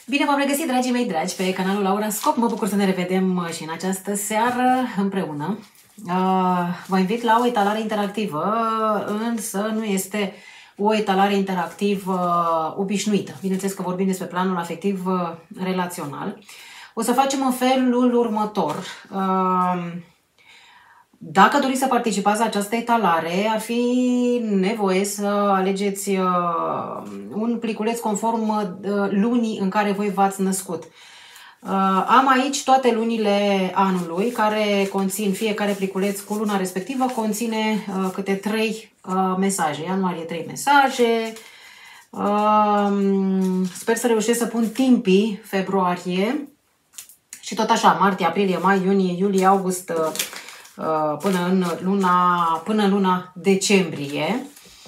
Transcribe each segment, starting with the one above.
Bine v-am regăsit, dragii mei dragi, pe canalul Laurascop. Mă bucur să ne revedem și în această seară împreună. Vă invit la o etalare interactivă, însă nu este o etalare interactivă obișnuită. Bineînțeles că vorbim despre planul afectiv relațional. O să facem în felul următor. Dacă doriți să participați la această etalare, ar fi nevoie să alegeți un pliculeț conform lunii în care voi v-ați născut. Am aici toate lunile anului, care conțin, fiecare pliculeț cu luna respectivă conține câte 3 mesaje. Ianuarie 3 mesaje. Sper să reușesc să pun timpii februarie și tot așa, martie, aprilie, mai, iunie, iulie, august, până în luna decembrie.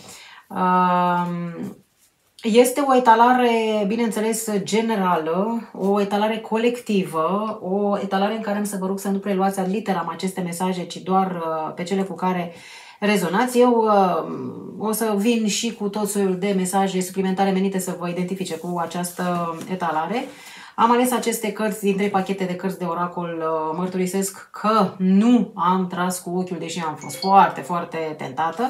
Este o etalare, bineînțeles, generală, o etalare colectivă, o etalare în care am să vă rog să nu preluați ad literam aceste mesaje, ci doar pe cele cu care rezonați. Eu o să vin și cu tot soiul de mesaje suplimentare menite să vă identifice cu această etalare. Am ales aceste cărți din 3 pachete de cărți de oracol. Mărturisesc că nu am tras cu ochiul, deși am fost foarte, foarte tentată.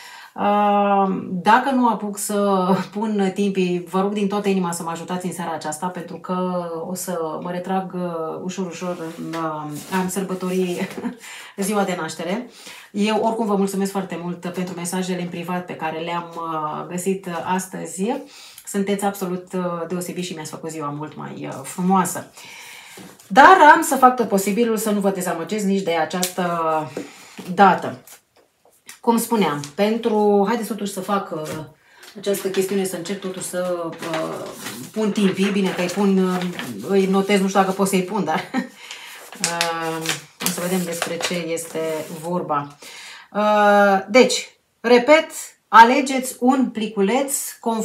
Dacă nu apuc să pun timpii, vă rog din toată inima să mă ajutați în seara aceasta, pentru că o să mă retrag ușor, ușor, am sărbătorii ziua de naștere. Eu oricum vă mulțumesc foarte mult pentru mesajele în privat pe care le-am găsit astăzi. Sunteți absolut deosebiți și mi-ați făcut ziua mult mai frumoasă. Dar am să fac tot posibilul să nu vă dezamăgesc nici de această dată. Cum spuneam, haideți totuși să fac această chestiune, să încerc totuși să pun timpii. Bine că îi notez, nu știu dacă pot să-i pun, dar o să vedem despre ce este vorba. Deci, repet, alegeți un pliculeț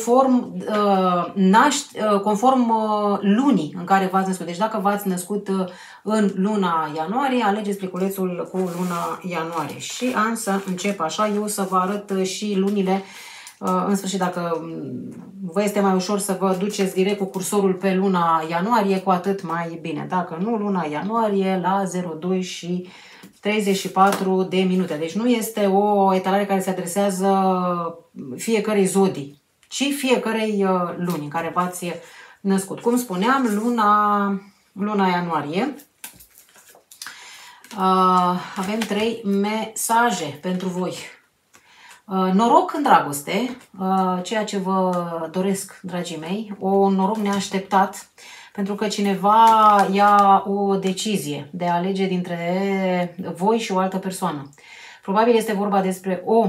conform lunii în care v-ați născut. Deci dacă v-ați născut în luna ianuarie, alegeți pliculețul cu luna ianuarie. Și am să încep așa, eu să vă arăt și lunile. În sfârșit, dacă vă este mai ușor să vă duceți direct cu cursorul pe luna ianuarie, cu atât mai bine. Dacă nu, luna ianuarie la 02 și 34 de minute. Deci nu este o etalare care se adresează fiecărei zodii, ci fiecărei luni în care v-ați născut. Cum spuneam, luna ianuarie. Avem 3 mesaje pentru voi. Noroc în dragoste, ceea ce vă doresc, dragii mei, un noroc neașteptat, pentru că cineva ia o decizie de a alege dintre voi și o altă persoană. Probabil este vorba despre o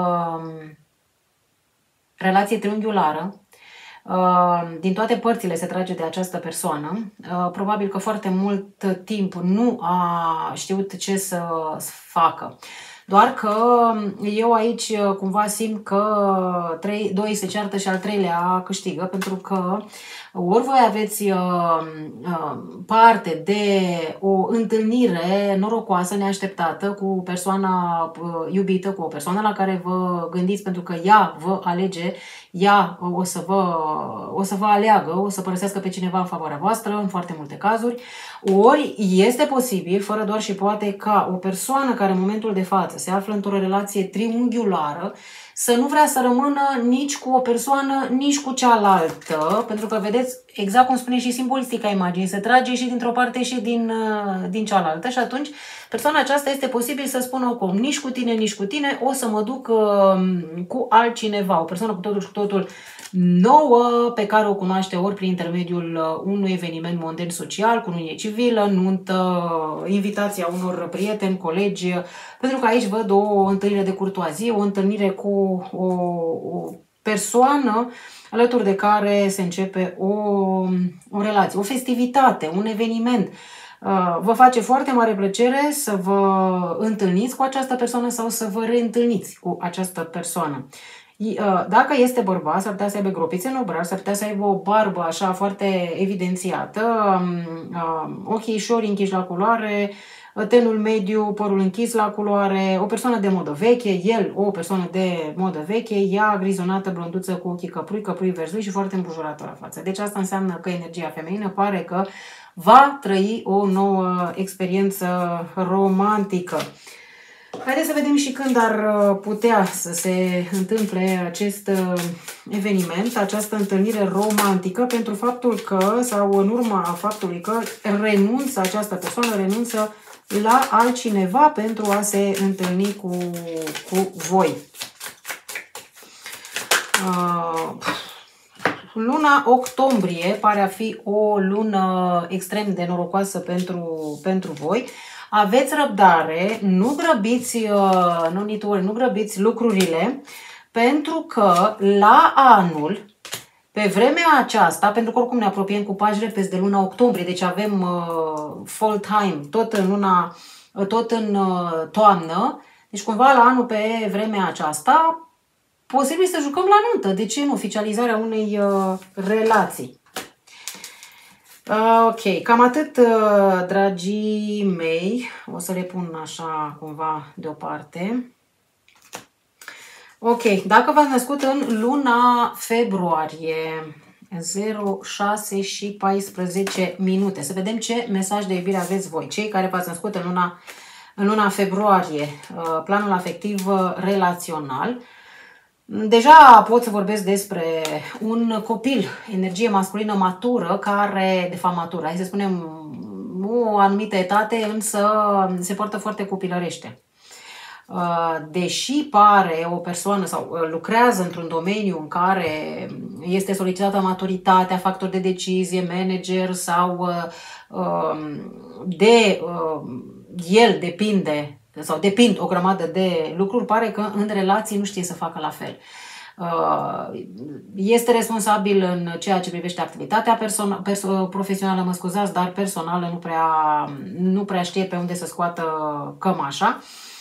relație triunghiulară. Din toate părțile se trage de această persoană. Probabil că foarte mult timp nu a știut ce să facă. Doar că eu aici cumva simt că 2 se ceartă și al 3-lea câștigă, pentru că ori voi aveți parte de o întâlnire norocoasă, neașteptată, cu persoana iubită, cu o persoană la care vă gândiți, pentru că ea vă alege, ea o să vă aleagă, o să părăsească pe cineva în favoarea voastră, în foarte multe cazuri. Ori este posibil, fără doar și poate, ca o persoană care în momentul de față se află într-o relație triunghiulară să nu vrea să rămână nici cu o persoană, nici cu cealaltă, pentru că, vedeți, exact cum spune și simbolistica imaginii, se trage și dintr-o parte și din cealaltă și atunci persoana aceasta este posibil să spună cum, nici cu tine, nici cu tine, o să mă duc cu altcineva, o persoană cu totul și cu totul nouă, pe care o cunoaște ori prin intermediul unui eveniment mondan social, cununie civilă, nuntă, invitația unor prieteni, colegi, pentru că aici văd o întâlnire de curtoazie, o întâlnire cu o persoană alături de care se începe o relație, o festivitate, un eveniment. Vă face foarte mare plăcere să vă întâlniți cu această persoană sau să vă reîntâlniți cu această persoană. Dacă este bărbat, s-ar putea să aibă gropițe în obraj, s-ar putea să aibă o barbă așa foarte evidențiată, ochișori închiși la culoare, tenul mediu, părul închis la culoare, o persoană de modă veche, el o persoană de modă veche, ea grizonată, blonduță cu ochii căprui verzui și foarte îmbujurată la față. Deci asta înseamnă că energia feminină pare că va trăi o nouă experiență romantică. Haideți să vedem și când ar putea să se întâmple acest eveniment, această întâlnire romantică, pentru faptul că, sau în urma faptului că această persoană renunță la altcineva pentru a se întâlni cu voi. Luna octombrie pare a fi o lună extrem de norocoasă pentru voi. Aveți răbdare, nu grăbiți, nu grăbiți lucrurile, pentru că la anul, pe vremea aceasta, pentru că oricum ne apropiem cu pași repezi de luna octombrie, deci avem fall time, tot în toamnă, deci cumva la anul pe vremea aceasta, posibil să jucăm la nuntă. De ce nu? Oficializarea unei relații. Ok, cam atât, dragii mei. O să le pun așa cumva deoparte. Ok, dacă v-ați născut în luna februarie, 06 și 14 minute. Să vedem ce mesaj de iubire aveți voi. Cei care v-ați născut în luna februarie, planul afectiv relațional. Deja pot să vorbesc despre un copil, energie masculină matură, care, de fapt matură, hai să spunem, o anumită etate, însă se poartă foarte copilărește. Deși pare o persoană sau lucrează într-un domeniu în care este solicitată maturitatea, factor de decizie, manager sau el depinde sau depind o grămadă de lucruri, pare că în relații nu știe să facă la fel. Este responsabil în ceea ce privește activitatea profesională, mă scuzați, dar personală nu prea știe pe unde să scoată cămașa.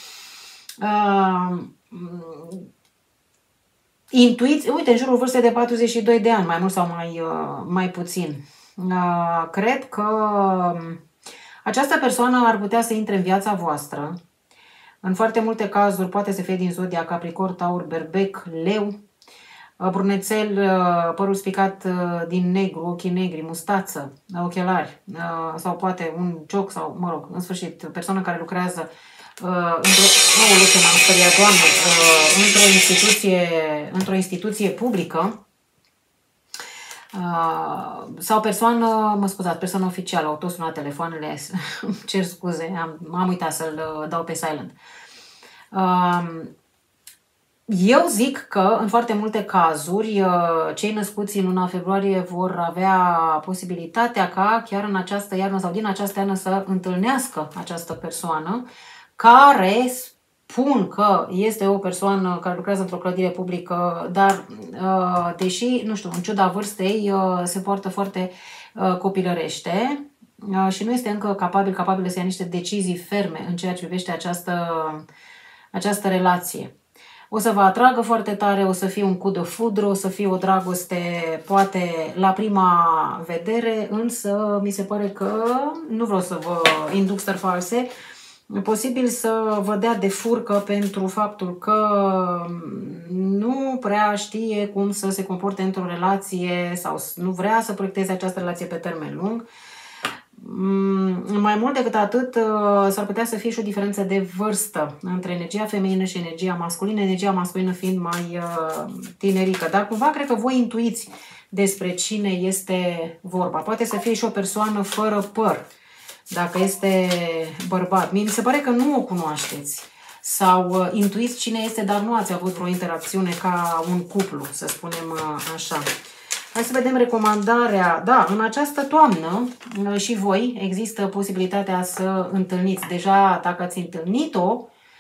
Intuiți, uite, în jurul vârstei de 42 de ani, mai mult sau mai puțin. Cred că această persoană ar putea să intre în viața voastră. În foarte multe cazuri poate să fie din zodia Capricorn, Taur, Berbec, Leu, brunețel, părul spicat din negru, ochii negri, mustață, ochelari, sau poate un cioc sau, mă rog, în sfârșit, persoană care lucrează într-o instituție publică sau persoană oficială. Au tot sunat telefoanele, cer scuze, am uitat să-l dau pe silent. Eu zic că în foarte multe cazuri cei născuți în luna februarie vor avea posibilitatea ca chiar în această iarnă sau din această iarnă să întâlnească această persoană care spun că este o persoană care lucrează într-o clădire publică, dar deși, nu știu, în ciuda vârstei se poartă foarte copilărește și nu este încă capabil să ia niște decizii ferme în ceea ce privește această relație. O să vă atragă foarte tare, o să fie un coup de foudre, o să fie o dragoste poate la prima vedere, însă mi se pare că, nu vreau să vă induc stări false, posibil să vă dea de furcă pentru faptul că nu prea știe cum să se comporte într-o relație sau nu vrea să proiecteze această relație pe termen lung. Mai mult decât atât, s-ar putea să fie și o diferență de vârstă între energia feminină și energia masculină, energia masculină fiind mai tinerică. Dar cumva cred că voi intuiți despre cine este vorba. Poate să fie și o persoană fără păr, dacă este bărbat. Mi se pare că nu o cunoașteți sau intuiți cine este, dar nu ați avut vreo interacțiune ca un cuplu, să spunem așa. Hai să vedem recomandarea. Da, în această toamnă și voi există posibilitatea să întâlniți. Deja, dacă ați întâlnit-o,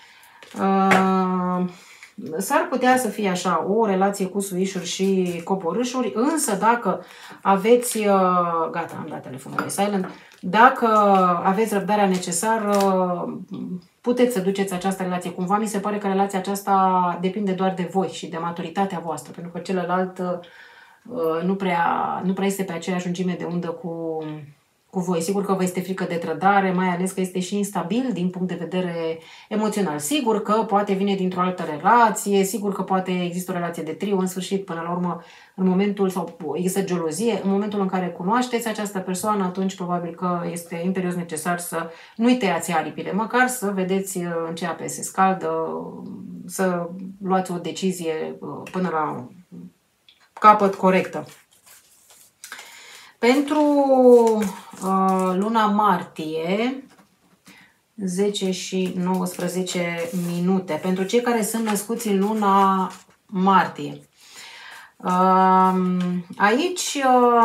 s-ar putea să fie așa, o relație cu suișuri și coborâșuri, însă dacă aveți, gata, am dat telefonul pe silent, dacă aveți răbdarea necesară, puteți să duceți această relație. Cumva mi se pare că relația aceasta depinde doar de voi și de maturitatea voastră, pentru că celălalt nu prea este pe aceeași lungime de undă cu voi. Sigur că vă este frică de trădare, mai ales că este și instabil din punct de vedere emoțional. Sigur că poate vine dintr-o altă relație, sigur că poate există o relație de trio, în sfârșit, până la urmă, în momentul, sau există gelozie, în momentul în care cunoașteți această persoană, atunci probabil că este imperios necesar să nu-i tăiați aripile, măcar să vedeți în ce ape se scaldă, să luați o decizie până la capăt corectă. Pentru luna martie, 10 și 19 minute. Pentru cei care sunt născuți în luna martie. Aici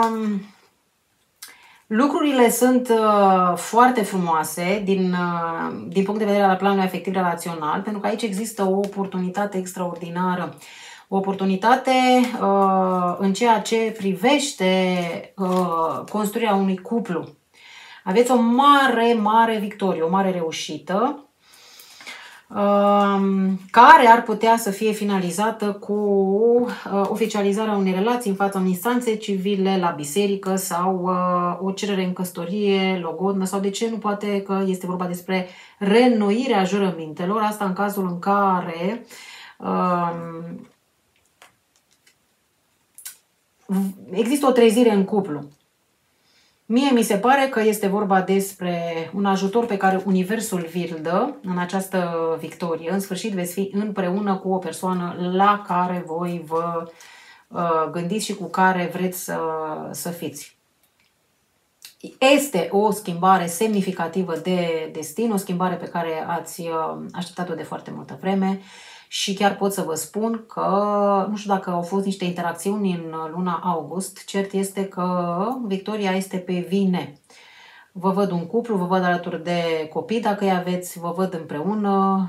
lucrurile sunt foarte frumoase din punct de vedere al planului afectiv relațional, pentru că aici există o oportunitate extraordinară. O oportunitate în ceea ce privește construirea unui cuplu. Aveți o mare, mare victorie, o mare reușită, care ar putea să fie finalizată cu oficializarea unei relații în fața unei instanțe civile, la biserică sau o cerere în căsătorie, logodnă, sau de ce nu, poate că este vorba despre reînnoirea jurămintelor, asta în cazul în care există o trezire în cuplu. Mie mi se pare că este vorba despre un ajutor pe care Universul vi-l dă în această victorie. În sfârșit veți fi împreună cu o persoană la care voi vă gândiți și cu care vreți să fiți. Este o schimbare semnificativă de destin, o schimbare pe care ați așteptat-o de foarte multă vreme. Și chiar pot să vă spun că, nu știu dacă au fost niște interacțiuni în luna august, cert este că victoria este pe vine. Vă văd un cuplu, vă văd alături de copii, dacă îi aveți, vă văd împreună.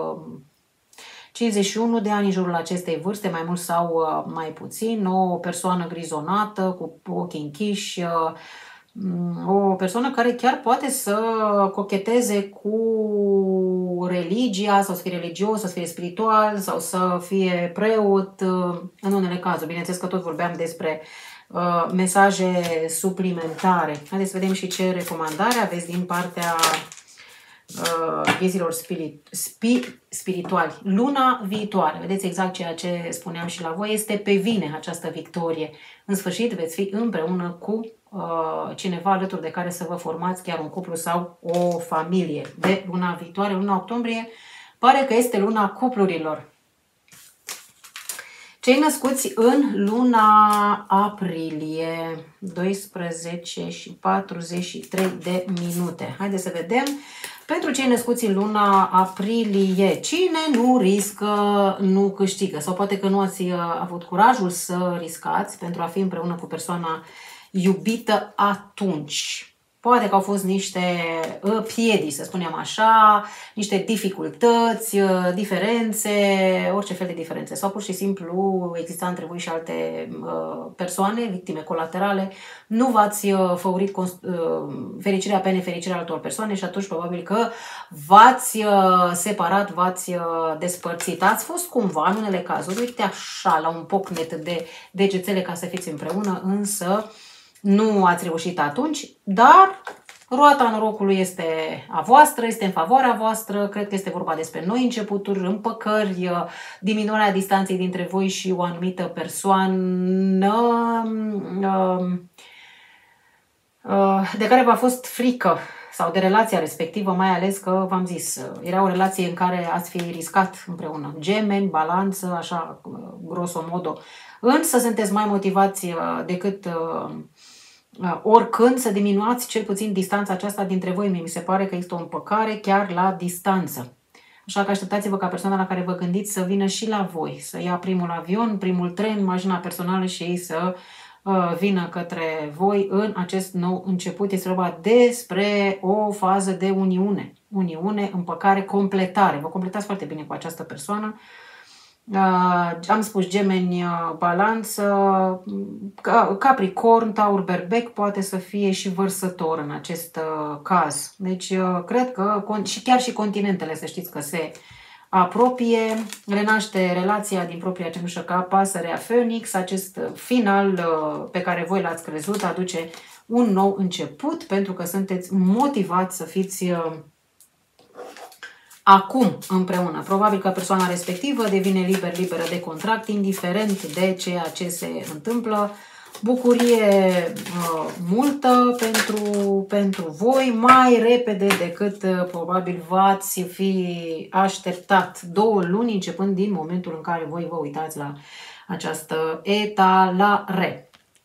51 de ani în jurul acestei vârste, mai mult sau mai puțin, o persoană grizonată, cu ochii închiși, o persoană care chiar poate să cocheteze cu religia, sau să fie religios, sau să fie spiritual, sau să fie preot, în unele cazuri. Bineînțeles că tot vorbeam despre mesaje suplimentare. Haideți să vedem și ce recomandare aveți din partea ghezilor spirituali. Luna viitoare, vedeți exact ceea ce spuneam și la voi, este pe vine această victorie. În sfârșit veți fi împreună cu cineva alături de care să vă formați chiar un cuplu sau o familie. De luna viitoare, luna octombrie, pare că este luna cuplurilor. Cei născuți în luna aprilie, 12 și 43 de minute. Haideți să vedem. Pentru cei născuți în luna aprilie, cine nu riscă, nu câștigă. Sau poate că nu ați avut curajul să riscați pentru a fi împreună cu persoana iubită atunci. Poate că au fost niște piedici, să spunem așa, niște dificultăți, diferențe, orice fel de diferențe. Sau pur și simplu exista între voi și alte persoane, victime colaterale. Nu v-ați făurit fericirea pe nefericirea altor persoane și atunci probabil că v-ați separat, v-ați despărțit. Ați fost cumva, în unele cazuri, uite așa, la un pocnet de degețele ca să fiți împreună, însă nu ați reușit atunci, dar roata norocului este a voastră, este în favoarea voastră. Cred că este vorba despre noi începuturi, împăcări, diminuarea distanței dintre voi și o anumită persoană de care v-a fost frică, sau de relația respectivă, mai ales că, v-am zis, era o relație în care ați fi riscat împreună. Gemeni, balanță, așa, grosomodo. Însă sunteți mai motivați decât oricând să diminuați cel puțin distanța aceasta dintre voi. Mi se pare că există o împăcare chiar la distanță. Așa că așteptați-vă ca persoana la care vă gândiți să vină și la voi, să ia primul avion, primul tren, mașina personală și ei să vină către voi în acest nou început. Este vorba despre o fază de uniune. Uniune, împăcare, completare. Vă completați foarte bine cu această persoană. Am spus Gemeni, balanță, Capricorn, Taur, Berbec, poate să fie și Vărsător în acest caz. Deci cred că și chiar și continentele, să știți că se apropie, renaște relația din propria cenușă ca pasărea Phoenix. Acest final pe care voi l-ați crezut aduce un nou început, pentru că sunteți motivați să fiți acum împreună. Probabil că persoana respectivă devine liberă de contract, indiferent de ceea ce se întâmplă. Bucurie multă pentru voi, mai repede decât probabil v-ați fi așteptat. 2 luni începând din momentul în care voi vă uitați la această etalare.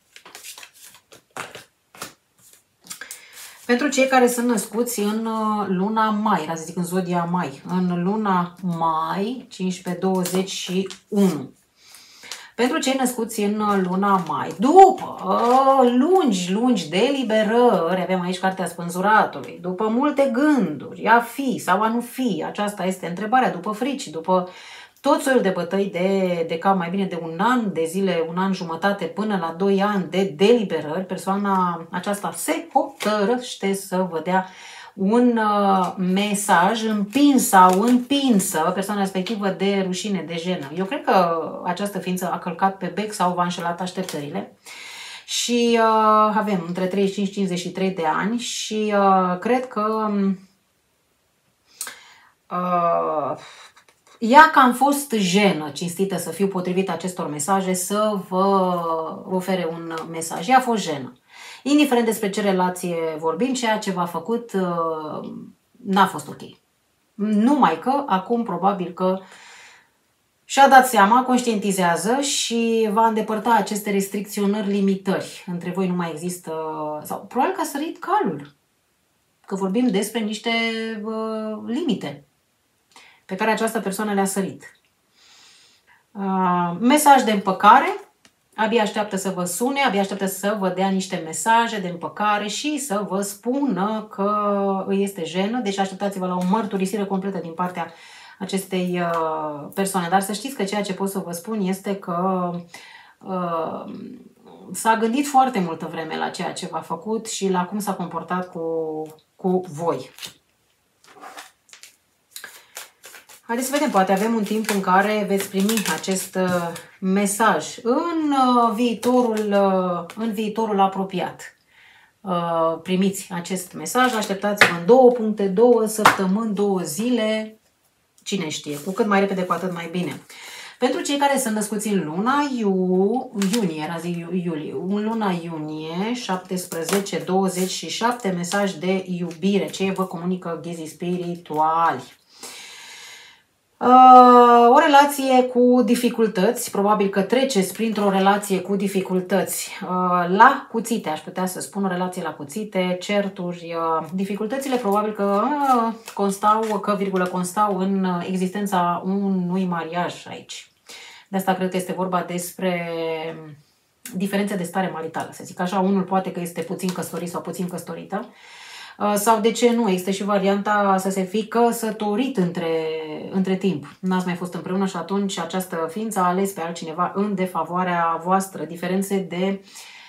Pentru cei care sunt născuți în luna mai, să zic în zodia mai, în luna mai, 15-21. Pentru cei născuți în luna mai, după lungi deliberări, avem aici cartea spânzuratului, după multe gânduri, a fi sau a nu fi, aceasta este întrebarea, după frici, după tot soiul de bătăi de cap, mai bine de 1 an de zile, 1 an jumătate până la 2 ani de deliberări, persoana aceasta se hotărăște să vă dea un mesaj împins sau împinsă persoana respectivă de rușine, de jenă. Eu cred că această ființă a călcat pe bec sau v-a înșelat așteptările. Și avem între 35-53 de ani și cred că ea că am fost jenă, cinstită să fiu potrivit acestor mesaje, să vă ofere un mesaj. Ea a fost jenă. Indiferent despre ce relație vorbim, ceea ce v-a făcut n-a fost ok. Numai că acum probabil că și-a dat seama, conștientizează și va îndepărta aceste restricționări, limitări. Între voi nu mai există, sau probabil că a sărit calul. Că vorbim despre niște limite pe care această persoană le-a sărit. Mesaj de împăcare. Abia așteaptă să vă sune, abia așteaptă să vă dea niște mesaje de împăcare și să vă spună că îi este jenă. Deci așteptați-vă la o mărturisire completă din partea acestei persoane. Dar să știți că ceea ce pot să vă spun este că s-a gândit foarte multă vreme la ceea ce v-a făcut și la cum s-a comportat cu voi. Haideți să vedem, poate avem un timp în care veți primi acest mesaj în viitorul apropiat. Primiți acest mesaj, așteptați-vă în 2 puncte, 2 săptămâni, 2 zile, cine știe, cu cât mai repede, cu atât mai bine. Pentru cei care sunt născuți în luna iulie, în luna iunie, 17-27, mesaj de iubire, ce vă comunică ghezii spirituali. O relație cu dificultăți, probabil că treceți printr-o relație cu dificultăți la cuțite, aș putea să spun, o relație la cuțite, certuri. Dificultățile probabil că constau în existența unui mariaj aici. De asta cred că este vorba despre diferențe de stare maritală, să zic așa. Unul poate că este puțin căsătorit sau puțin căsătorită. Sau de ce nu? Există și varianta să se fi căsătorit între timp. N-ați mai fost împreună și atunci această ființă a ales pe altcineva în defavoarea voastră. Diferențe de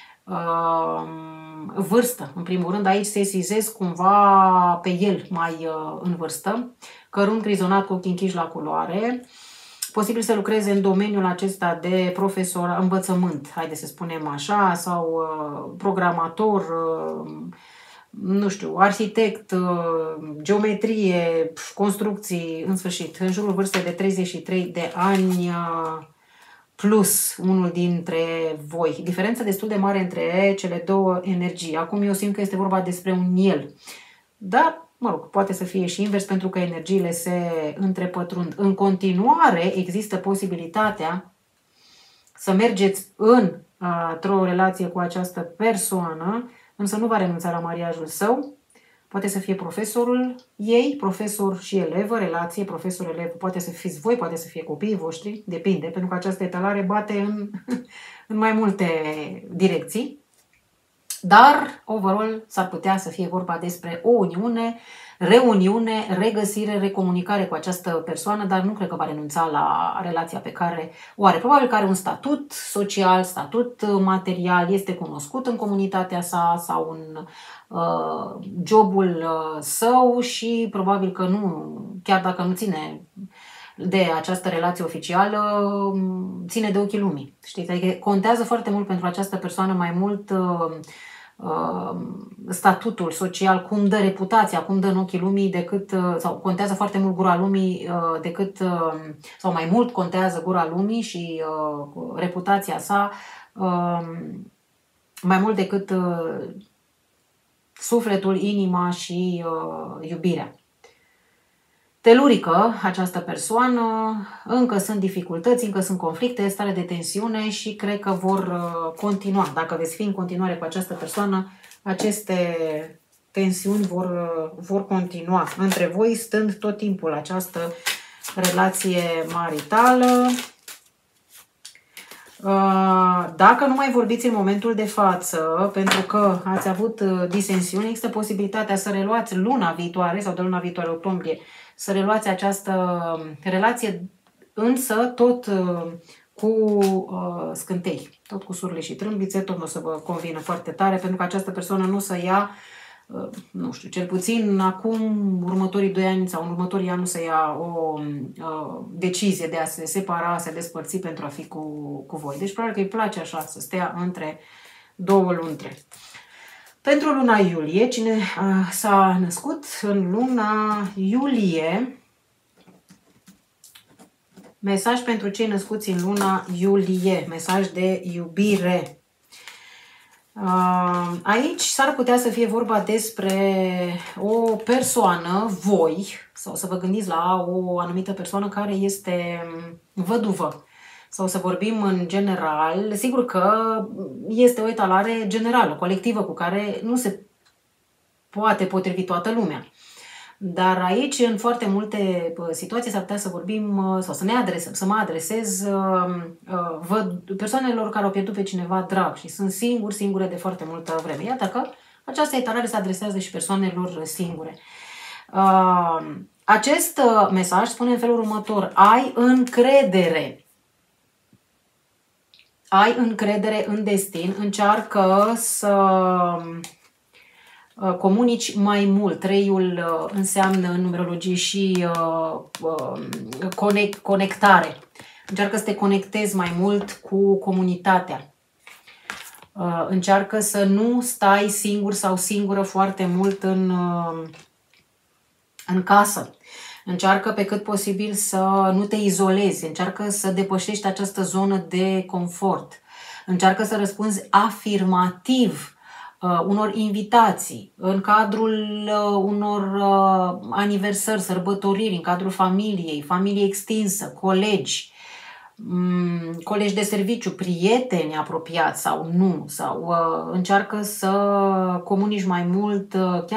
vârstă. În primul rând, aici se sesizez cumva pe el mai în vârstă, cărunt grizonat cu ochii închiși la culoare. Posibil să lucreze în domeniul acesta de profesor, învățământ, haideți să spunem așa, sau programator, nu știu, arhitect, geometrie, construcții, în sfârșit, în jurul vârstei de 33 de ani plus unul dintre voi. Diferență destul de mare între cele două energii. Acum eu simt că este vorba despre un el. Dar, mă rog, poate să fie și invers pentru că energiile se întrepătrund. În continuare există posibilitatea să mergeți într-o relație cu această persoană, însă nu va renunța la mariajul său. Poate să fie profesorul ei, profesor și elevă, relație, profesor-elev, poate să fiți voi, poate să fie copiii voștri, depinde, pentru că această etalare bate în mai multe direcții. Dar, overall, s-ar putea să fie vorba despre o uniune, reuniune, regăsire, recomunicare cu această persoană, dar nu cred că va renunța la relația pe care o are. Probabil că are un statut social, statut material, este cunoscut în comunitatea sa sau în jobul său și probabil că nu, chiar dacă nu ține de această relație oficială, ține de ochii lumii. Știți? Adică contează foarte mult pentru această persoană mai mult statutul social, cum dă reputația, cum dă în ochii lumii, decât, sau contează foarte mult gura lumii decât, sau mai mult contează gura lumii și reputația sa, mai mult decât sufletul, inima și iubirea. Telurică această persoană, încă sunt dificultăți, încă sunt conflicte, stare de tensiune și cred că vor continua. Dacă veți fi în continuare cu această persoană, aceste tensiuni vor continua între voi, stând tot timpul această relație maritală. Dacă nu mai vorbiți în momentul de față, pentru că ați avut disensiuni, există posibilitatea să reluați luna viitoare sau de luna viitoare, octombrie, să reluați această relație, însă tot cu scântei, tot cu surle și trâmbițe, tot nu o să vă convină foarte tare, pentru că această persoană nu o să ia, nu știu, cel puțin acum, următorii 2 ani sau în următorii ani nu să ia o decizie de a se separa, a se despărți pentru a fi cu voi. Deci probabil că îi place așa să stea între 2 luntre. Pentru luna iulie, cine s-a născut în luna iulie, mesaj pentru cei născuți în luna iulie, mesaj de iubire. Aici s-ar putea să fie vorba despre o persoană, voi, sau să vă gândiți la o anumită persoană care este văduvă. Sau să vorbim în general, sigur că este o etalare generală, colectivă, cu care nu se poate potrivi toată lumea. Dar aici, în foarte multe situații, s-ar putea să vorbim sau să mă adresez persoanelor care au pierdut pe cineva drag și sunt singure de foarte multă vreme. Iată că această etalare se adresează și persoanelor singure. Acest mesaj spune în felul următor: ai încredere. Ai încredere în destin, încearcă să comunici mai mult. 3-ul înseamnă în numerologie și conectare. Încearcă să te conectezi mai mult cu comunitatea. Încearcă să nu stai singur sau singură foarte mult în casă. Încearcă pe cât posibil să nu te izolezi, încearcă să depășești această zonă de confort. Încearcă să răspunzi afirmativ unor invitații, în cadrul unor aniversări, sărbătoriri, în cadrul familiei, familie extinsă, colegi, colegi de serviciu, prieteni apropiați sau nu, sau încearcă să comunici mai mult,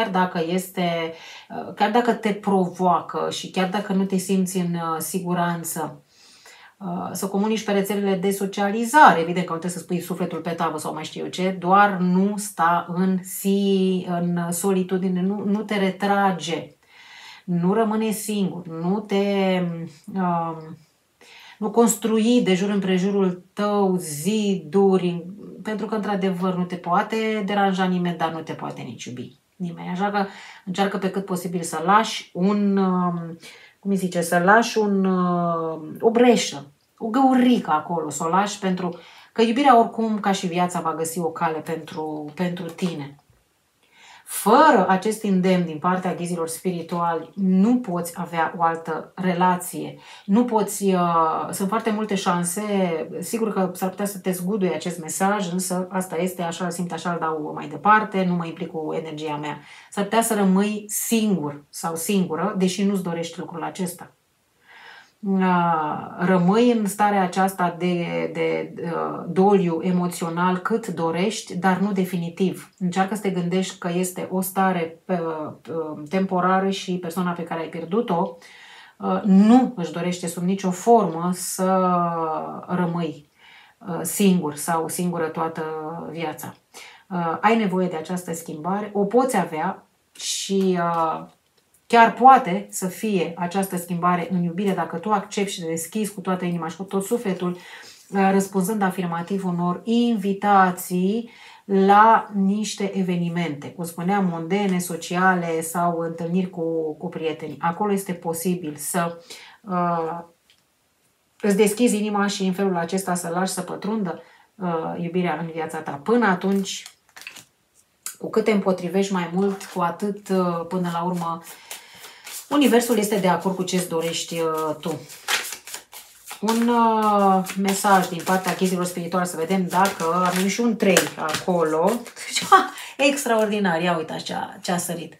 chiar dacă te provoacă și chiar dacă nu te simți în siguranță. Să comunici pe rețelele de socializare, evident că nu trebuie să spui sufletul pe tavă sau mai știu eu ce, doar nu sta în solitudine, nu te retrage, nu rămâne singur, nu construi de jur împrejurul tău ziduri, pentru că într-adevăr nu te poate deranja nimeni, dar nu te poate nici iubi nimeni. Așa că încearcă pe cât posibil să lași o breșă, o găurică acolo, să o lași, pentru că iubirea oricum, ca și viața, va găsi o cale pentru tine. Fără acest îndemn din partea ghizilor spirituali, nu poți avea o altă relație. Nu poți, sunt foarte multe șanse, sigur că s-ar putea să te zguduie acest mesaj, însă asta este, așa îl simt, așa îl dau mai departe, nu mă implic cu energia mea. S-ar putea să rămâi singur sau singură, deși nu-ți dorești lucrul acesta. Rămâi în starea aceasta de doliu emoțional cât dorești, dar nu definitiv. Încearcă să te gândești că este o stare temporară și persoana pe care ai pierdut-o nu își dorește sub nicio formă să rămâi singur sau singură toată viața. Ai nevoie de această schimbare, o poți avea și chiar poate să fie această schimbare în iubire dacă tu accepti și te deschizi cu toată inima și cu tot sufletul, răspunzând afirmativ unor invitații la niște evenimente, cum spuneam, mondene, sociale sau întâlniri cu prieteni. Acolo este posibil să îți deschizi inima și în felul acesta să lași să pătrundă iubirea în viața ta. Până atunci, Cu cât te împotrivești mai mult, cu atât, până la urmă, universul este de acord cu ce-ți dorești tu. Un mesaj din partea chestiilor spirituale, să vedem dacă avem și un 3 acolo. Extraordinar, ia uitați ce a sărit.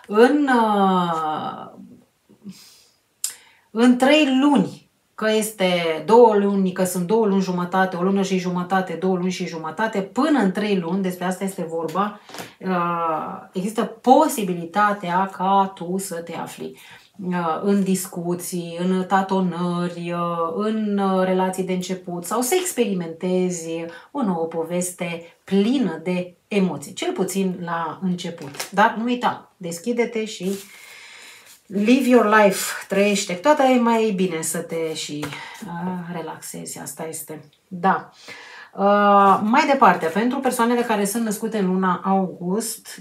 În 3 luni, că este 2 luni, că sunt 2 luni jumătate, o lună și jumătate, 2 luni și jumătate, până în 3 luni, despre asta este vorba, există posibilitatea ca tu să te afli în discuții, în tatonări, în relații de început sau să experimentezi o nouă poveste plină de emoții, cel puțin la început. Dar nu uita, deschide-te și live your life, trăiește. Toată e mai bine să te și relaxezi, asta este. Da. Mai departe, pentru persoanele care sunt născute în luna august,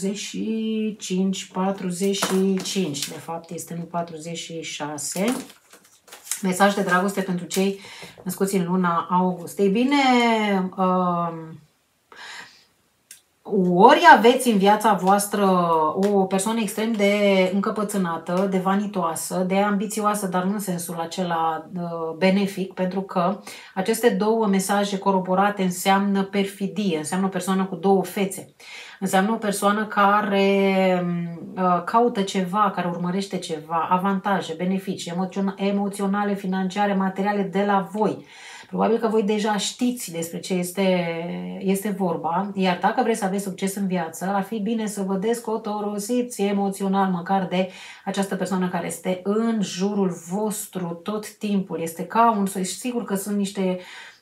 25-45, de fapt este în 46, mesaj de dragoste pentru cei născuți în luna august. Ei bine, ori aveți în viața voastră o persoană extrem de încăpățânată, de vanitoasă, de ambițioasă, dar nu în sensul acela benefic, pentru că aceste două mesaje coroborate înseamnă perfidie, înseamnă o persoană cu două fețe, înseamnă o persoană care caută ceva, care urmărește ceva, avantaje, beneficii emoționale, financiare, materiale de la voi. Probabil că voi deja știți despre ce este vorba, iar dacă vreți să aveți succes în viață, ar fi bine să vă descotorosiți emoțional măcar de această persoană care este în jurul vostru tot timpul. Este ca un... Sigur că sunt niște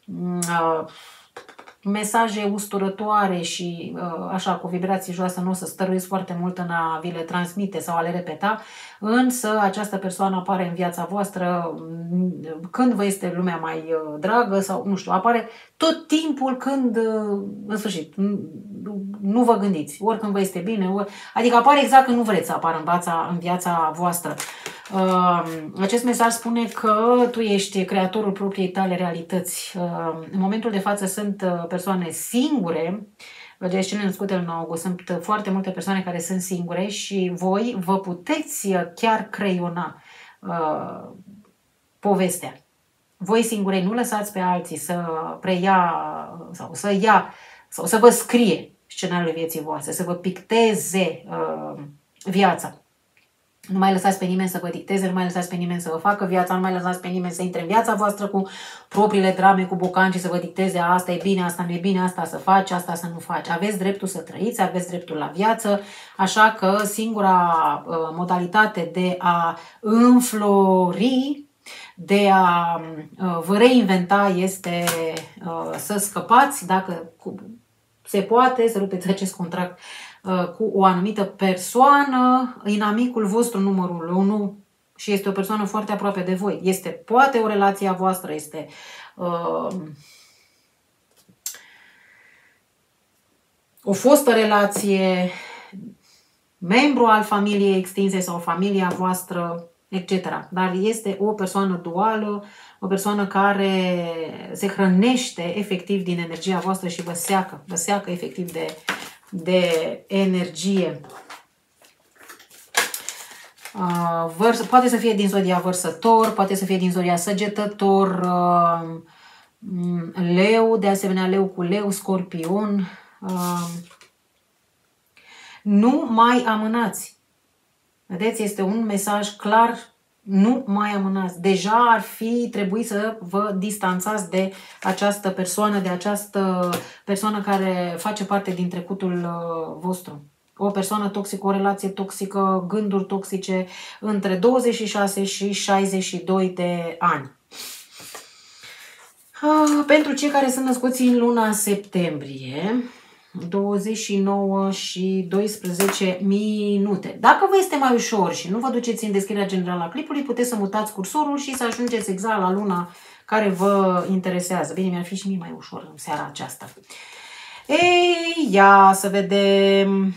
mesaje usturătoare și așa cu vibrații joase, nu o să stăruiesc foarte mult în a vi le transmite sau a le repeta, însă această persoană apare în viața voastră când vă este lumea mai dragă sau nu știu, apare tot timpul când, în sfârșit, nu vă gândiți, ori când vă este bine, adică apare exact când nu vreți să apară în viața voastră. Acest mesaj spune că tu ești creatorul propriei tale realități. În momentul de față sunt persoane singure, deci cele născute în august, sunt foarte multe persoane care sunt singure și voi vă puteți chiar creiona povestea. Voi singurei nu lăsați pe alții să preia sau să ia sau să vă scrie scenariul vieții voastre, să vă picteze viața. Nu mai lăsați pe nimeni să vă dicteze, nu mai lăsați pe nimeni să vă facă viața, nu mai lăsați pe nimeni să intre în viața voastră cu propriile drame, cu bocanci și să vă dicteze asta e bine, asta nu e bine, asta să faci, asta să nu faci. Aveți dreptul să trăiți, aveți dreptul la viață, așa că singura modalitate de a înflori, de a vă reinventa este să scăpați, dacă se poate, să rupeți acest contract cu o anumită persoană, inamicul vostru numărul 1 și este o persoană foarte aproape de voi. Este poate o relație a voastră, este o fostă relație, membru al familiei extinse sau familia voastră, etc. Dar este o persoană duală, o persoană care se hrănește efectiv din energia voastră și vă seacă efectiv de energie. Poate să fie din zodia Vărsător, poate să fie din zodia Săgetător, Leu, de asemenea Leu cu Leu, Scorpion. Nu mai amânați. Vedeți, este un mesaj clar, nu mai amânați. Deja ar fi trebuit să vă distanțați de această persoană, de această persoană care face parte din trecutul vostru. O persoană toxică, o relație toxică, gânduri toxice între 26 și 62 de ani. Pentru cei care sunt născuți în luna septembrie, 29 și 12 minute. Dacă vă este mai ușor și nu vă duceți în descrierea generală a clipului, puteți să mutați cursorul și să ajungeți exact la luna care vă interesează. Bine, mi-ar fi și mie mai ușor în seara aceasta. Ei, ia să vedem.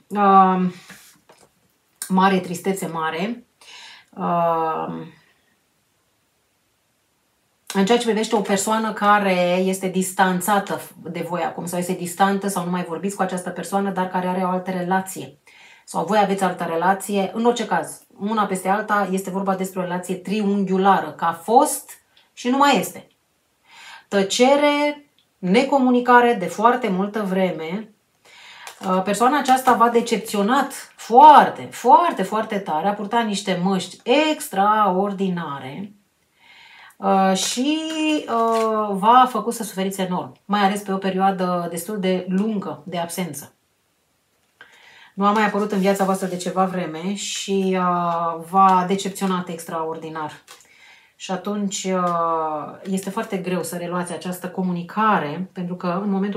Mare tristețe mare. în ceea ce privește o persoană care este distanțată de voi acum sau este distantă sau nu mai vorbiți cu această persoană, dar care are o altă relație. Sau voi aveți altă relație, în orice caz, una peste alta, este vorba despre o relație triunghiulară, că a fost și nu mai este. Tăcere, necomunicare de foarte multă vreme. Persoana aceasta v-a decepționat foarte, foarte, foarte tare, a purtat niște măști extraordinare și v-a făcut să suferiți enorm, mai ales pe o perioadă destul de lungă de absență. Nu a mai apărut în viața voastră de ceva vreme și v-a decepționat extraordinar. Și atunci este foarte greu să reluați această comunicare, pentru că în momentul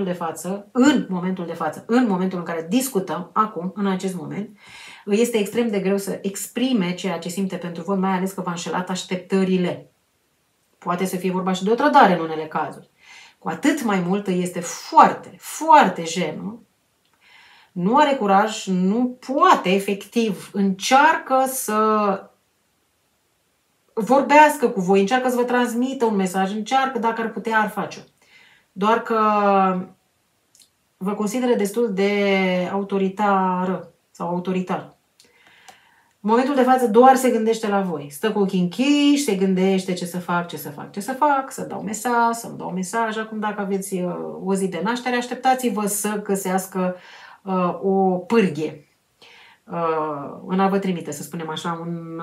în care discutăm, acum, în acest moment, este extrem de greu să exprime ceea ce simte pentru voi, mai ales că v-a înșelat așteptările. Poate să fie vorba și de o trădare în unele cazuri. Cu atât mai mult este foarte, foarte jenă. Nu are curaj, nu poate, efectiv, încearcă să vorbească cu voi, încearcă să vă transmită un mesaj, încearcă, dacă ar putea, ar face-o. Doar că vă consideră destul de autoritară sau autoritar. În momentul de față doar se gândește la voi. Stă cu ochii închiși, se gândește ce să fac, să dau mesaj, să-mi dau mesaj. Acum, dacă aveți o zi de naștere, așteptați-vă să găsească o pârghie în a vă trimite, să spunem așa,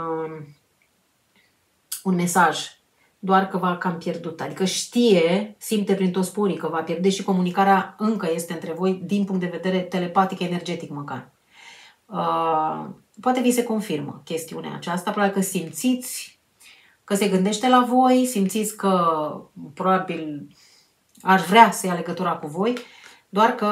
un mesaj, doar că v-a cam pierdut. Adică știe, simte prin toți porii că v-a pierdut și comunicarea încă este între voi din punct de vedere telepatic, energetic măcar. Poate vi se confirmă chestiunea aceasta, probabil că simțiți că se gândește la voi, simțiți că probabil ar vrea să ia legătura cu voi, doar că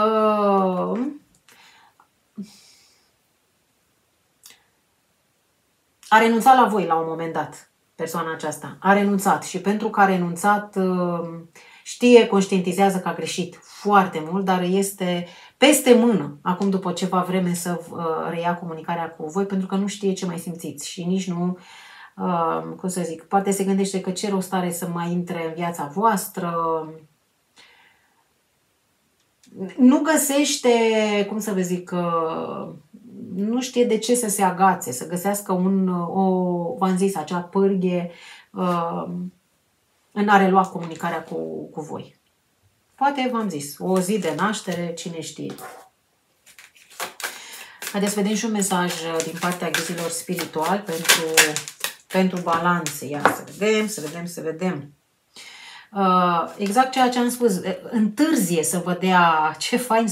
a renunțat la voi la un moment dat, persoana aceasta. A renunțat și pentru că a renunțat știe, conștientizează că a greșit foarte mult, dar este peste mână acum după ceva vreme să reia comunicarea cu voi pentru că nu știe ce mai simțiți și nici nu, cum să zic, poate se gândește că ce rost are să mai intre în viața voastră. Nu găsește, cum să vă zic, nu știe de ce să se agațe, să găsească v-am zis, acea pârghie în a relua comunicarea cu voi. Poate, v-am zis, o zi de naștere, cine știe. Haideți să vedem și un mesaj din partea ghizilor spiritual pentru balanțe. Ia să vedem. Exact ceea ce am spus. Întârzie să vă dea ce fain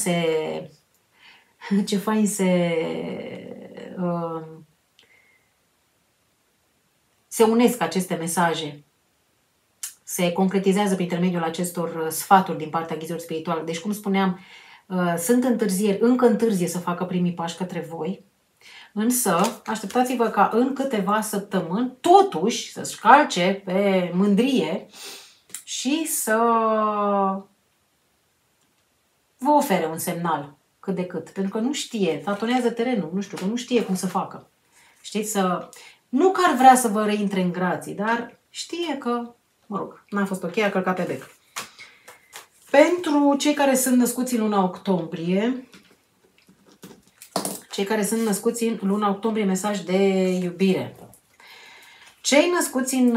se unesc aceste mesaje. Se concretizează prin intermediul acestor sfaturi din partea ghizilor spirituale. Deci, cum spuneam, sunt întârzieri, încă întârzie să facă primii pași către voi, însă așteptați-vă ca în câteva săptămâni, totuși, să-și calce pe mândrie și să vă ofere un semnal cât de cât. Pentru că nu știe, tatonează terenul, nu știu, că nu știe cum să facă. Știți, nu că ar vrea să vă reintre în grații, dar știe că, mă rog, n-a fost ok, a călcat pe bec. Pentru cei care sunt născuți în luna octombrie, mesaj de iubire. Cei născuți în...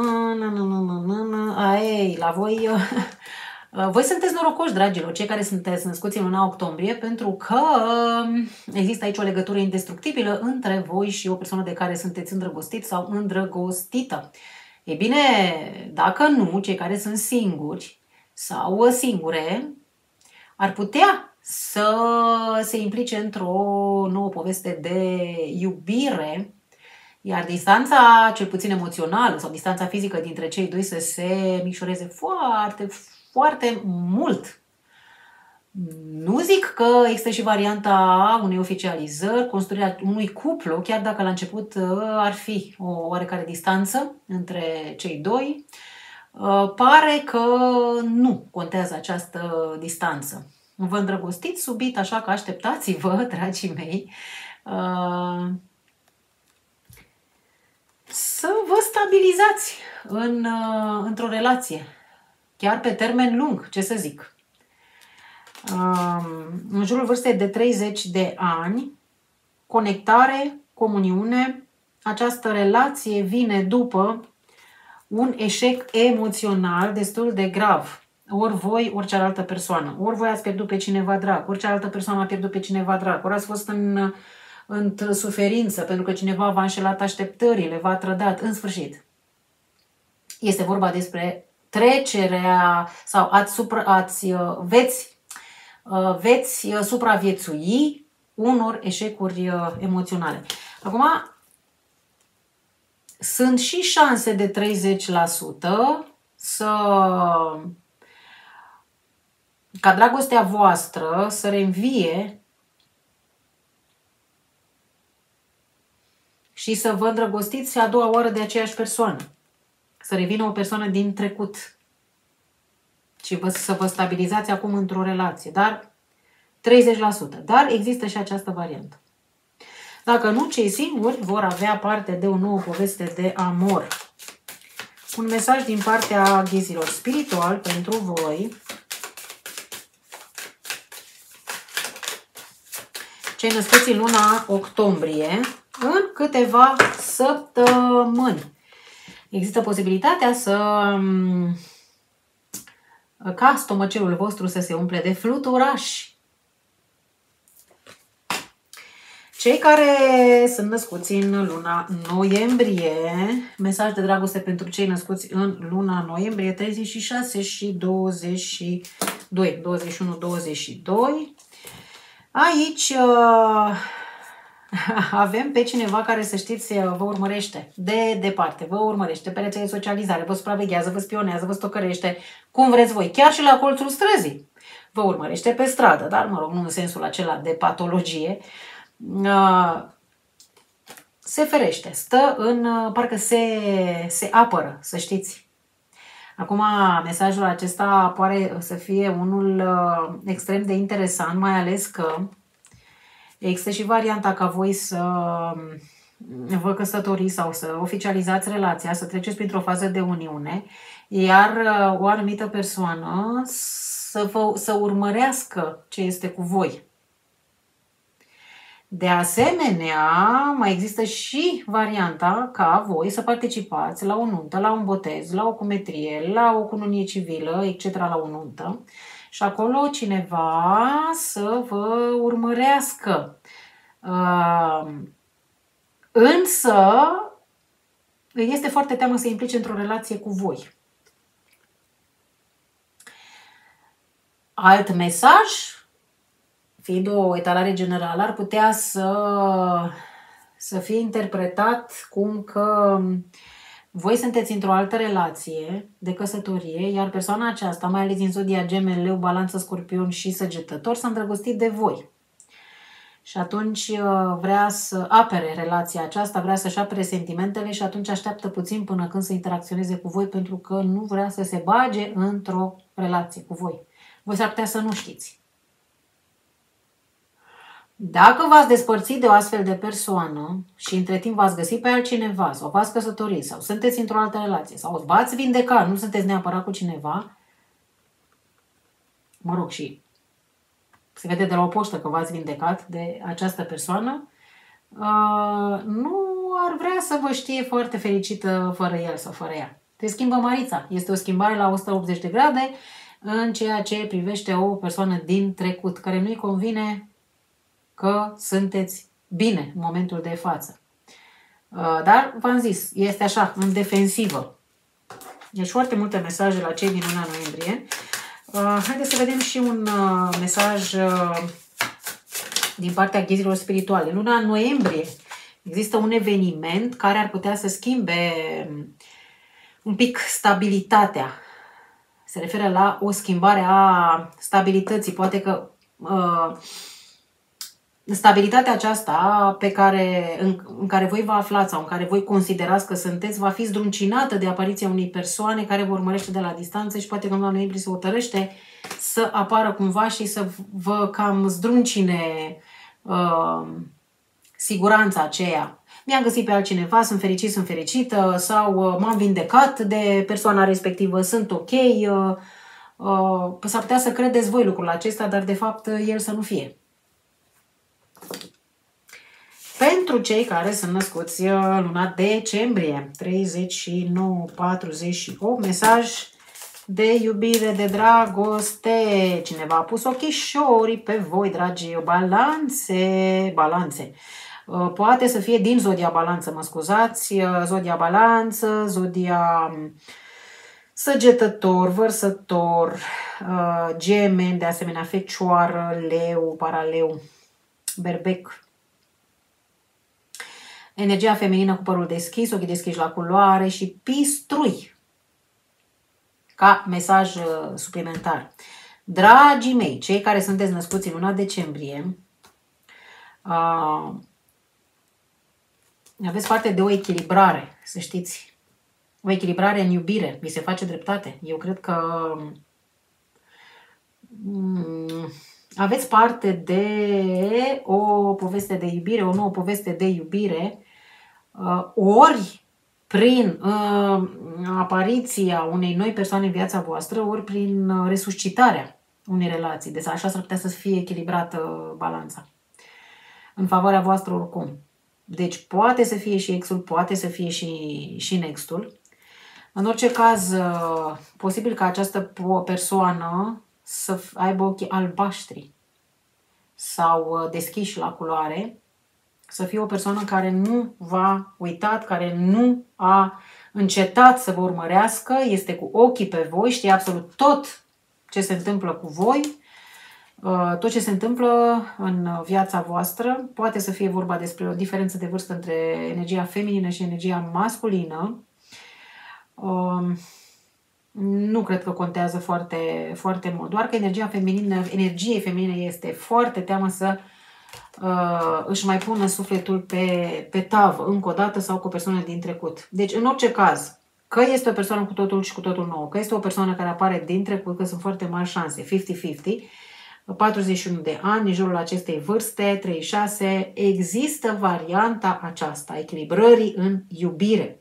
la voi... Voi sunteți norocoși, dragilor, cei care sunteți născuți în luna octombrie, pentru că există aici o legătură indestructibilă între voi și o persoană de care sunteți îndrăgostit sau îndrăgostită. Ei bine, dacă nu, cei care sunt singuri sau singure ar putea să se implice într-o nouă poveste de iubire, iar distanța, cel puțin emoțională sau distanța fizică dintre cei doi să se micșoreze foarte, foarte mult. Nu zic că există și varianta unei oficializări, construirea unui cuplu, chiar dacă la început ar fi o oarecare distanță între cei doi. Pare că nu contează această distanță. Vă îndrăgostiți subit, așa că așteptați-vă, dragii mei, să vă stabilizați într-o relație, chiar pe termen lung, ce să zic. În jurul vârstei de 30 de ani, conectare, comuniune, această relație vine după un eșec emoțional destul de grav. Ori voi, ori cealaltă persoană. Ori voi ați pierdut pe cineva drag, ori cealaltă persoană a pierdut pe cineva drag, ori ați fost în suferință pentru că cineva v-a înșelat așteptările, v-a trădat, în sfârșit. Este vorba despre trecerea sau veți supraviețui unor eșecuri emoționale. Acum, sunt și șanse de 30% ca dragostea voastră să reînvie și să vă îndrăgostiți a doua oară de aceeași persoană. Să revină o persoană din trecut și să vă stabilizați acum într-o relație. Dar 30%. Dar există și această variantă. Dacă nu, cei singuri vor avea parte de o nouă poveste de amor. Un mesaj din partea ghizilor spiritual pentru voi. Cei născuți în luna octombrie, în câteva săptămâni. Există posibilitatea ca stomacelul vostru să se umple de fluturași. Cei care sunt născuți în luna noiembrie, mesaj de dragoste pentru cei născuți în luna noiembrie, 36 și 22, 21-22. Aici avem pe cineva care, să știți, vă urmărește de departe, vă urmărește pe rețele de socializare, vă supraveghează, vă spionează, vă stocărește, cum vreți voi, chiar și la colțul străzii. Vă urmărește pe stradă, dar, mă rog, nu în sensul acela de patologie. Se ferește, stă parcă se apără, să știți. Acum, mesajul acesta pare să fie unul extrem de interesant, mai ales că există și varianta ca voi să vă căsătoriți sau să oficializați relația, să treceți printr-o fază de uniune, iar o anumită persoană să urmărească ce este cu voi. De asemenea, mai există și varianta ca voi să participați la o nuntă, la un botez, la o cumetrie, la o cununie civilă, etc., la o nuntă, și acolo cineva să vă urmărească. Însă, este foarte teamă să se implice într-o relație cu voi. Alt mesaj, fiind o etalare generală, ar putea să fie interpretat cum că voi sunteți într-o altă relație de căsătorie, iar persoana aceasta, mai ales din zodia Gemeni, Leu, Balanță, Scorpion și Săgetător, s-a îndrăgostit de voi. Și atunci vrea să apere relația aceasta, vrea să-și apere sentimentele și atunci așteaptă puțin până când să interacționeze cu voi pentru că nu vrea să se bage într-o relație cu voi. Voi s-ar putea să nu știți. Dacă v-ați despărțit de o astfel de persoană și între timp v-ați găsit pe altcineva sau v-ați căsătorit sau sunteți într-o altă relație sau v-ați vindecat, nu sunteți neapărat cu cineva, mă rog, și se vede de la o poștă că v-ați vindecat de această persoană, nu ar vrea să vă știe foarte fericită fără el sau fără ea. Te schimbă Marița. Este o schimbare la 180 de grade în ceea ce privește o persoană din trecut, care nu-i convine că sunteți bine în momentul de față. Dar, v-am zis, este așa, în defensivă. Deci foarte multe mesaje la cei din luna noiembrie. Haideți să vedem și un mesaj din partea ghizilor spirituale. Luna noiembrie există un eveniment care ar putea să schimbe un pic stabilitatea. Se referă la o schimbare a stabilității. Poate că stabilitatea aceasta în care voi vă aflați sau în care voi considerați că sunteți, va fi zdruncinată de apariția unei persoane care vă urmărește de la distanță și poate că în luna noiembrie se hotărăște să apară cumva și să vă cam zdruncine siguranța aceea. mi-am găsit pe altcineva, sunt fericit, sunt fericită sau m-am vindecat de persoana respectivă, sunt ok. S-ar putea să credeți voi lucrul acesta, dar de fapt el să nu fie. Pentru cei care sunt născuți luna decembrie, 39, 48, mesaj de iubire, de dragoste. Cineva a pus ochișorii pe voi, dragi balanțe. Poate să fie din zodia balanță, mă scuzați, zodia balanță, zodia săgetător, vărsător, gemeni, de asemenea fecioară, leu, paraleu, berbec. Energia feminină cu părul deschis, ochii deschiși la culoare și pistrui. Ca mesaj suplimentar. Dragii mei, cei care sunteți născuți în luna decembrie, aveți parte de o echilibrare, să știți. O echilibrare în iubire. Vi se face dreptate. Eu cred că aveți parte de o poveste de iubire, o nouă poveste de iubire, ori prin apariția unei noi persoane în viața voastră, ori prin resuscitarea unei relații. Deci așa s-ar putea să fie echilibrată balanța. În favoarea voastră oricum. Deci poate să fie și exul, poate să fie și nextul. În orice caz, posibil ca această persoană să aibă ochii albaștri sau deschiși la culoare, să fie o persoană care nu v-a uitat, care nu a încetat să vă urmărească, este cu ochii pe voi, știe absolut tot ce se întâmplă cu voi, tot ce se întâmplă în viața voastră. Poate să fie vorba despre o diferență de vârstă între energia feminină și energia masculină. Nu cred că contează foarte, foarte mult, doar că energiei feminine este foarte teamă să își mai pună sufletul pe tavă, încă o dată sau cu o persoană din trecut. Deci, în orice caz, că este o persoană cu totul și cu totul nouă, că este o persoană care apare din trecut, că sunt foarte mari șanse, 50-50, 41 de ani, în jurul acestei vârste, 36, există varianta aceasta, echilibrării în iubire.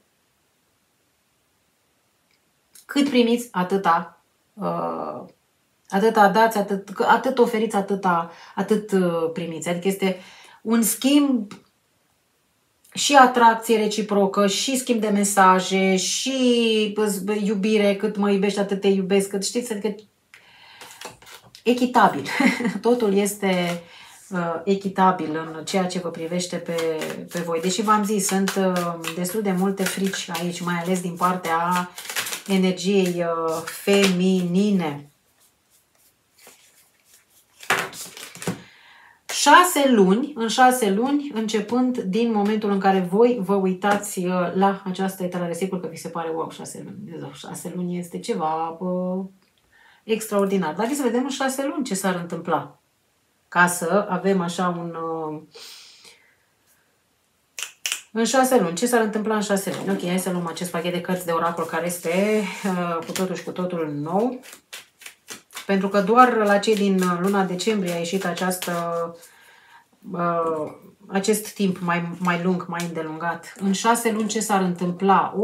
Cât primiți, atâta dați, atât oferiți, atât primiți. Adică este un schimb și atracție reciprocă, și schimb de mesaje, și iubire, cât mă iubești, atât te iubesc, cât știți, adică echitabil. Totul este echitabil în ceea ce vă privește pe voi. Deși v-am zis, sunt destul de multe frici aici, mai ales din partea energiei feminine. 6 luni, în 6 luni, începând din momentul în care voi vă uitați la această etalare. Sigur că vi se pare, wow, 6 luni. 6 luni este ceva extraordinar. Dar să vedem în 6 luni ce s-ar întâmpla. Ca să avem așa un... În 6 luni. Ce s-ar întâmpla în 6 luni? Ok, hai să luăm acest pachet de cărți de oracol care este cu totul și cu totul nou. Pentru că doar la cei din luna decembrie a ieșit acest timp mai lung, mai îndelungat. În 6 luni ce s-ar întâmpla?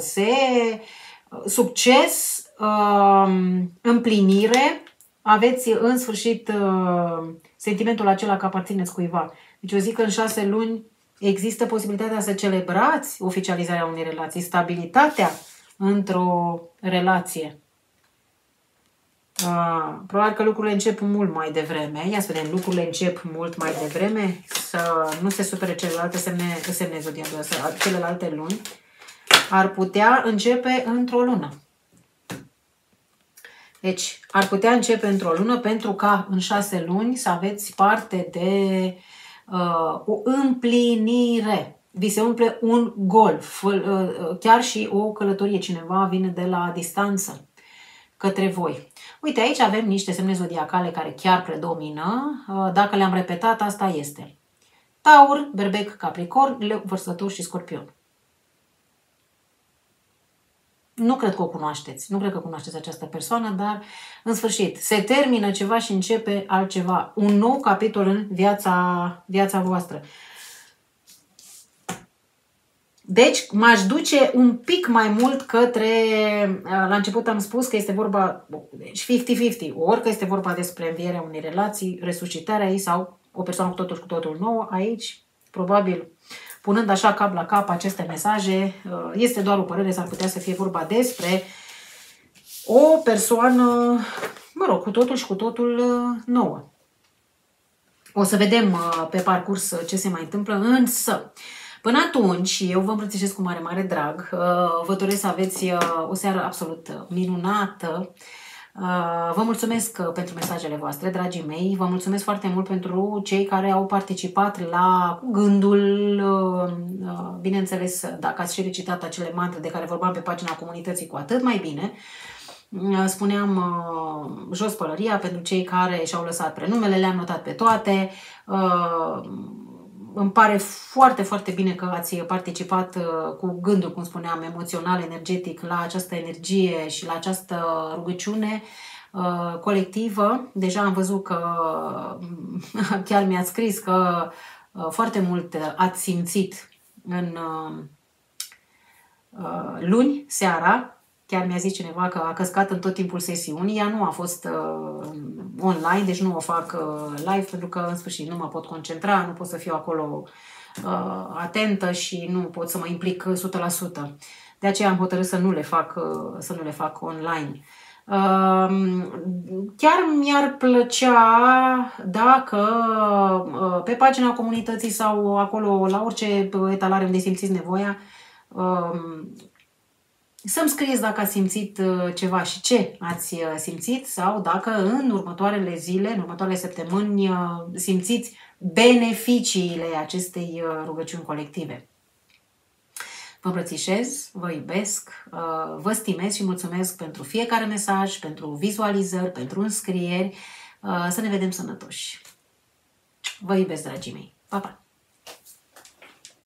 Succes, împlinire, aveți în sfârșit sentimentul acela că aparțineți cuiva. Deci eu zic că în 6 luni există posibilitatea să celebrați oficializarea unei relații, stabilitatea într-o relație. Probabil că lucrurile încep mult mai devreme. Ia să vedem, lucrurile încep mult mai devreme, să nu se supere celelalte semne zodiacale, celelalte luni. Ar putea începe într-o lună. Deci, ar putea începe într-o lună pentru ca în 6 luni să aveți parte de o împlinire. Vi se umple un gol, chiar și o călătorie. Cineva vine de la distanță către voi. Uite, aici avem niște semne zodiacale care chiar predomină. Dacă le-am repetat, asta este Taur, Berbec, Capricorn, Leu, Vărsător și Scorpion. Nu cred că o cunoașteți. Nu cred că cunoașteți această persoană, dar în sfârșit se termină ceva și începe altceva. Un nou capitol în viața voastră. Deci m-aș duce un pic mai mult către, la început am spus că este vorba, deci 50-50, ori că este vorba despre învierea unei relații, resuscitarea ei sau o persoană cu totul și cu totul nouă. Aici, probabil, punând așa cap la cap aceste mesaje, este doar o părere, s-ar putea să fie vorba despre o persoană, mă rog, cu totul și cu totul nouă. O să vedem pe parcurs ce se mai întâmplă, însă până atunci, eu vă îmbrățișez cu mare, mare drag. Vă doresc să aveți o seară absolut minunată. Vă mulțumesc pentru mesajele voastre, dragii mei. Vă mulțumesc foarte mult pentru cei care au participat la gândul. Bineînțeles, dacă ați și recitat acele mantre de care vorbeam pe pagina comunității, cu atât mai bine. Spuneam jos pălăria pentru cei care și-au lăsat prenumele, le-am notat pe toate. Îmi pare foarte, foarte bine că ați participat cu gândul, cum spuneam, emoțional, energetic, la această energie și la această rugăciune colectivă. Deja am văzut că chiar mi-ați scris că foarte mult ați simțit în luni seara. Chiar mi-a zis cineva că a căscat în tot timpul sesiunii. Ea nu a fost online, deci nu o fac live, pentru că, în sfârșit, nu mă pot concentra, nu pot să fiu acolo atentă și nu pot să mă implic 100%. De aceea am hotărât să nu le fac online. Chiar mi-ar plăcea dacă pe pagina comunității sau acolo, la orice etalare unde simțiți nevoia, să-mi scrieți dacă ați simțit ceva și ce ați simțit sau dacă în următoarele zile, în următoarele săptămâni simțiți beneficiile acestei rugăciuni colective. Vă îmbrățișez, vă iubesc, vă stimez și mulțumesc pentru fiecare mesaj, pentru vizualizări, pentru înscrieri. Să ne vedem sănătoși. Vă iubesc, dragii mei. Pa, pa!